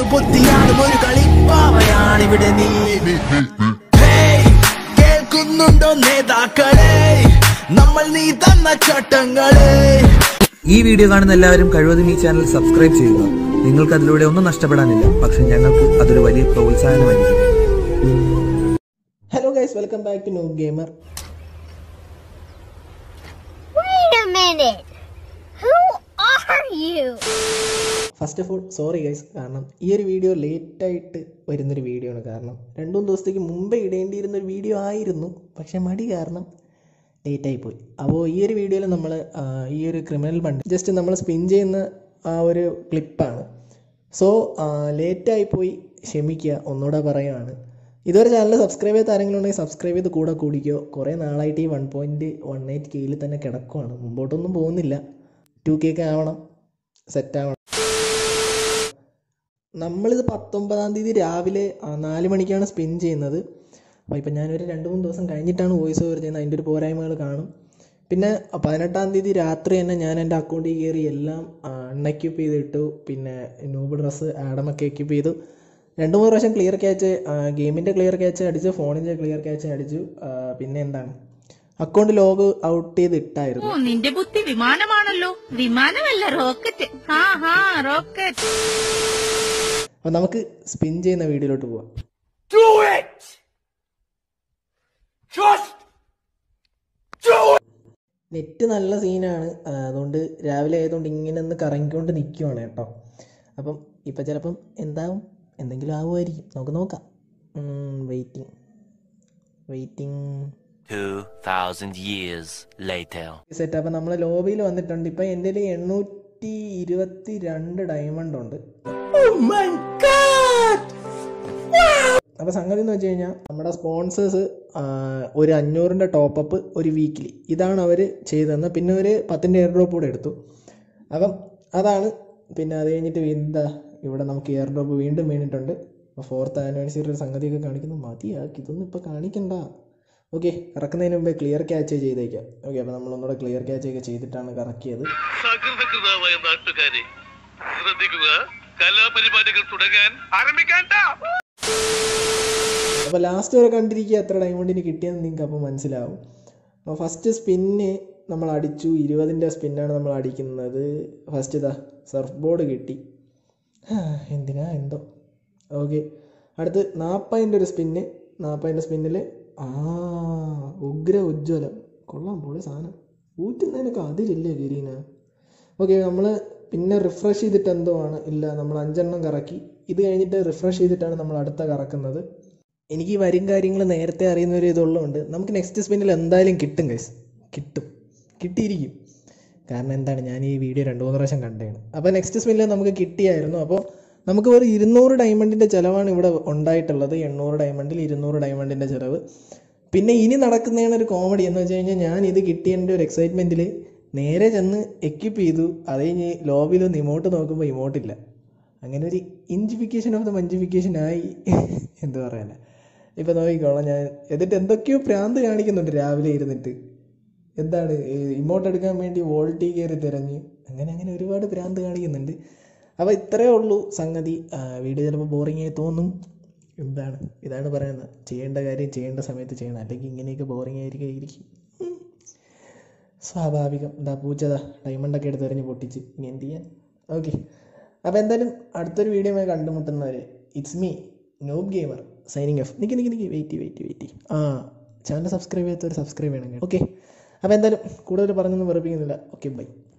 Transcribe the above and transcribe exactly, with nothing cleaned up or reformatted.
ബുദ്ധിയാണ് ഒരു കളിപ്പാവയാണ് ഇവിടെ നീ. കേൾക്കുന്നുണ്ടോ നേതാക്കളെ, നമ്മൾ നീ തന്ന ചട്ടങ്ങളെ. ഈ വീഡിയോ കാണുന്ന എല്ലാവരും കഴിവതും ഈ ചാനൽ സബ്സ്ക്രൈബ് ചെയ്യുക. നിങ്ങൾക്ക് അതിലൂടെ ഒന്നും നഷ്ടപ്പെടാനില്ല, പക്ഷെ ഞങ്ങൾക്ക് അതൊരു വലിയ പ്രോത്സാഹനമായിരിക്കും. Hello guys, welcome back to noob gamer. Wait a minute. Who are you? First of all sorry guys, കാരണം ഈ ഒരു വീഡിയോ ലേറ്റായിട്ട് വരുന്നൊരു വീഡിയോ ആണ്. കാരണം രണ്ടു മൂന്ന് ദിവസത്തേക്ക് മുമ്പേ ഇടേണ്ടിയിരുന്നൊരു വീഡിയോ ആയിരുന്നു, പക്ഷെ മടി കാരണം ലേറ്റായി പോയി. അപ്പോൾ ഈ ഒരു വീഡിയോയിൽ നമ്മൾ ഈ ഒരു ക്രിമിനൽ ബണ്ട് ജസ്റ്റ് നമ്മൾ സ്പിൻ ചെയ്യുന്ന ആ ഒരു ക്ലിപ്പാണ്. സോ ലേറ്റായി പോയി, ക്ഷമിക്കുക, ഒന്നുകൂടെ പറയുകയാണ്. ഇതുവരെ ചാനൽ സബ്സ്ക്രൈബ് ചെയ്ത ആരെങ്കിലും ഉണ്ടെങ്കിൽ സബ്സ്ക്രൈബ് ചെയ്ത് കൂടെ കൂടിക്കോ. കുറേ നാളായിട്ട് ഈ വൺ പോയിൻറ്റ് വൺ എയ്റ്റ് കെയിൽ തന്നെ കിടക്കുവാണ്, മുമ്പോട്ടൊന്നും പോകുന്നില്ല. ടു കെ ഒക്കെ ആവണം, സെറ്റാവണം. നമ്മളിത് പത്തൊമ്പതാം തീയതി രാവിലെ നാല് മണിക്കാണ് സ്പിൻ ചെയ്യുന്നത്. അപ്പോൾ ഇപ്പം ഞാനൊരു രണ്ട് മൂന്ന് ദിവസം കഴിഞ്ഞിട്ടാണ് വോയിസ് ഓവർ ചെയ്യുന്നത്, അതിൻ്റെ ഒരു പോരായ്മകൾ കാണും. പിന്നെ പതിനെട്ടാം തീയതി രാത്രി തന്നെ ഞാൻ എൻ്റെ അക്കൗണ്ടിൽ കയറി എല്ലാം അൺഎക്യൂപ്പ് ചെയ്തിട്ടു. പിന്നെ നൂബ് ഡ്രസ്സ് ആഡമൊക്കെ എക്യൂപ്പ് ചെയ്തു. രണ്ട് മൂന്ന് പ്രാവശ്യം ക്ലിയർ ക്യാച്ച്, ഗെയിമിൻ്റെ ക്ലിയർ ക്യാച്ച് അടിച്ചു, ഫോണിൻ്റെ ക്ലിയർ ക്യാച്ച് അടിച്ചു. പിന്നെ എന്താണ്, അക്കൗണ്ട് ലോഗ് ഔട്ട് ചെയ്ത് ഇട്ടായിരുന്നു. നിന്റെ ബുദ്ധി വിമാനമാണല്ലോ. വിമാനമല്ല, റോക്കറ്റ്. അപ്പോൾ നമുക്ക് സ്പിൻ ചെയ്യുന്ന വീഡിയോയിലോട്ട് പോവാം. നെറ്റ് നല്ല സീനാണ്, അതുകൊണ്ട് രാവിലെ ആയതുകൊണ്ട് ഇങ്ങനെ ഒന്ന് കറങ്ങിക്കൊണ്ട് നിൽക്കുവാണ് കേട്ടോ. അപ്പം ഇപ്പം ചിലപ്പം എന്താവും, എന്തെങ്കിലും ആവുമായിരിക്കും, നമുക്ക് നോക്കാം. Waiting waiting set. അപ്പം നമ്മൾ ലോബിയിൽ വന്നിട്ടുണ്ട്. ഇപ്പം എൻ്റെ കയ്യിൽ എണ്ണൂറ്റി ഇരുപത്തി രണ്ട് ഡയമണ്ട് ഉണ്ട്. അപ്പോൾ സംഗതി എന്ന് വെച്ച് കഴിഞ്ഞാൽ നമ്മുടെ സ്പോൺസേഴ്സ് ഒരു അഞ്ഞൂറിൻ്റെ ടോപ്പപ്പ് ഒരു വീക്കിലി ഇതാണ് അവർ ചെയ്തതെന്ന്. പിന്നെ ഒരു പത്തിൻ്റെ എയർ ഡ്രോപ്പ് കൂടെ എടുത്തു. അപ്പം അതാണ്. പിന്നെ അത് കഴിഞ്ഞിട്ട് എന്താ ഇവിടെ നമുക്ക് എയർ ഡ്രോപ്പ് വീണ്ടും വീണിട്ടുണ്ട്. അപ്പോൾ ഫോർത്ത് ആനിവേഴ്സറി സംഗതിയൊക്കെ കാണിക്കുന്നു. മതിയാക്കി, ഇതൊന്നും ഇപ്പോൾ കാണിക്കണ്ട. ഓക്കെ, കറക്കുന്നതിന് മുമ്പേ ക്ലിയർ ക്യാച്ച് ചെയ്തേക്കാം. ഓക്കെ, അപ്പോൾ നമ്മളൊന്നുകൂടെ ക്ലിയർ ക്യാച്ച് ഒക്കെ ചെയ്തിട്ടാണ് കറക്കിയത്. കലാപരിപാടികൾ തുടങ്ങാൻ ആരംഭിക്കാൻ. അപ്പോൾ ലാസ്റ്റ് വരെ കണ്ടിരിക്കുക എത്ര ഡയമണ്ടിന് കിട്ടിയെന്ന് നിങ്ങൾക്ക് അപ്പോൾ മനസ്സിലാവും. അപ്പോൾ ഫസ്റ്റ് സ്പിന്ന് നമ്മൾ അടിച്ചു, ഇരുപതിൻ്റെ സ്പിന്നാണ് നമ്മൾ അടിക്കുന്നത്. ഫസ്റ്റ് ഇതാ സർഫ് ബോർഡ് കിട്ടി, എന്തിനാ എന്തോ. ഓക്കെ, അടുത്ത് നാൽപ്പതിൻ്റെ ഒരു സ്പിന്ന്. നാൽപ്പതിൻ്റെ സ്പിന്നിൽ ആ ഉഗ്ര ഉജ്ജ്വലം, കൊള്ളാം, പൊളി സാധനം. ഊറ്റുന്നതിനൊക്കെ അതിലില്ലേ ഗരീന. ഓക്കെ, നമ്മൾ പിന്നെ റിഫ്രഷ് ചെയ്തിട്ട് എന്തോ ആണ്, ഇല്ല നമ്മൾ അഞ്ചെണ്ണം കറക്കി. ഇത് കഴിഞ്ഞിട്ട് റിഫ്രഷ് ചെയ്തിട്ടാണ് നമ്മൾ അടുത്ത കറക്കുന്നത്. എനിക്ക് ഈ വരും കാര്യങ്ങൾ നേരത്തെ അറിയുന്ന ഒരു ഇതുള്ളതുകൊണ്ട് നമുക്ക് നെക്സ്റ്റ് സ്പിന്നിൽ എന്തായാലും കിട്ടും ഗൈസ്, കിട്ടും, കിട്ടിയിരിക്കും. കാരണം എന്താണ്, ഞാൻ ഈ വീഡിയോ രണ്ട് മൂന്ന് പ്രാവശ്യം കണ്ടതാണ്. അപ്പോൾ നെക്സ്റ്റ് സ്പിന്നിൽ നമുക്ക് കിട്ടിയായിരുന്നു. അപ്പോൾ നമുക്ക് ഒരു ഇരുന്നൂറ് ഡയമണ്ടിൻ്റെ ചിലവാണ് ഇവിടെ ഉണ്ടായിട്ടുള്ളത്. എണ്ണൂറ് ഡയമണ്ടിൽ ഇരുന്നൂറ് ഡയമണ്ടിൻ്റെ ചിലവ്. പിന്നെ ഇനി നടക്കുന്നതാണ് ഒരു കോമഡി എന്ന് വെച്ച് കഴിഞ്ഞാൽ, ഞാൻ ഇത് കിട്ടിയതിൻ്റെ ഒരു എക്സൈറ്റ്മെൻറ്റിൽ നേരെ ചെന്ന് എക്യൂപ്പ് ചെയ്തു. അത് കഴിഞ്ഞ് ലോബിയിലൊന്ന് ഇമോട്ട് നോക്കുമ്പോൾ ഇമോട്ടില്ല. അങ്ങനെ ഒരു ഇഞ്ചിഫിക്കേഷൻ ഓഫ് ദ മഞ്ചിഫിക്കേഷൻ ആയി, എന്ത് പറയാനാ. ഇപ്പം നോക്കിക്കോളാം, ഞാൻ എന്നിട്ട് എന്തൊക്കെയോ പ്രാന്ത് കാണിക്കുന്നുണ്ട് രാവിലെ ഇരുന്നിട്ട്. എന്താണ്, ഇമോട്ട് എടുക്കാൻ വേണ്ടി വോൾട്ടി കയറി തിരഞ്ഞ് അങ്ങനെ അങ്ങനെ ഒരുപാട് പ്രാന്ത് കാണിക്കുന്നുണ്ട്. അപ്പോൾ ഇത്രയേ ഉള്ളൂ സംഗതി. വീഡിയോ ചിലപ്പോൾ ബോറിംഗ് ആയി തോന്നും. എന്താണ്, ഇതാണ് പറയുന്നത്, ചെയ്യേണ്ട കാര്യം ചെയ്യേണ്ട സമയത്ത് ചെയ്യണം, അല്ലെങ്കിൽ ഇങ്ങനെയൊക്കെ ബോറിംഗ് ആയിരിക്കും. സ്വാഭാവികം. എന്താ പൂച്ചതാ ഡയമണ്ടൊക്കെ എടുത്ത് എറിഞ്ഞ് പൊട്ടിച്ച്, ഇനി എന്ത് ചെയ്യാൻ. ഓക്കെ, അപ്പോൾ എന്തായാലും അടുത്തൊരു വീഡിയോ കണ്ടുമുട്ടുന്നവരെ, it's me noob gamer signing off. നിൽക്കി നിൽക്കി നിൽക്കി വെയിറ്റ് വെയിറ്റ് വെയിറ്റ് ആ ചാനൽ സബ്സ്ക്രൈബ് ചെയ്യാത്തവർ സബ്സ്ക്രൈബ് ചെയ്യണം. ഓക്കെ, അപ്പോൾ എന്തായാലും കൂടുതൽ പറഞ്ഞൊന്നും വെറുപ്പിക്കുന്നില്ല. Okay, by.